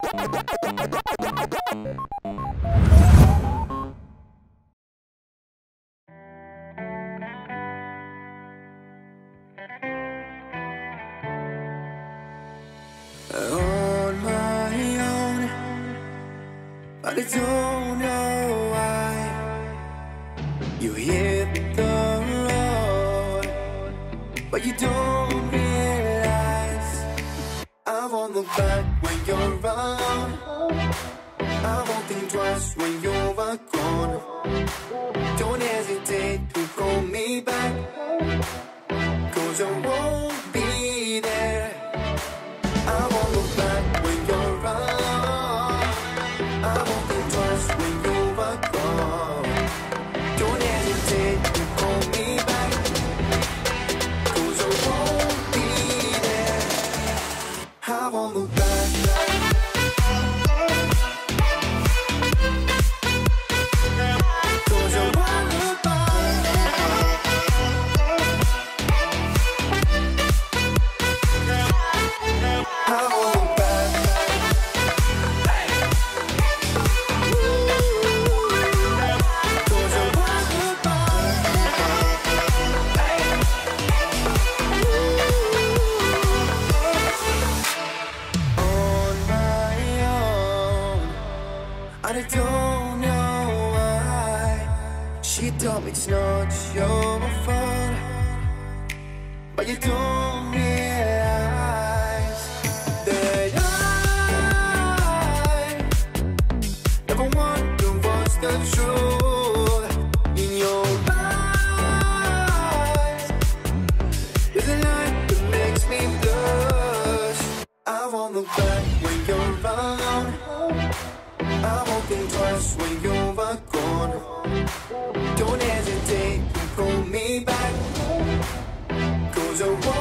On my own, but I don't know why you hit the road, but you don't realize I won't look back when you're around. I won't think twice when you're gone. Don't hesitate to call me back, 'cause I won't be there. I won't look back when you're around. I won't think twice when you're gone. Don't hesitate to call me back, 'cause I won't be there. I won't look back. I don't know why she told me it's not your fault, but you don't realize that I never wonder what's the truth in your eyes. There's a light that makes me blush. I won't look back when you're around. I won't think twice when you're gone. Don't hesitate to call me back, 'cause I won't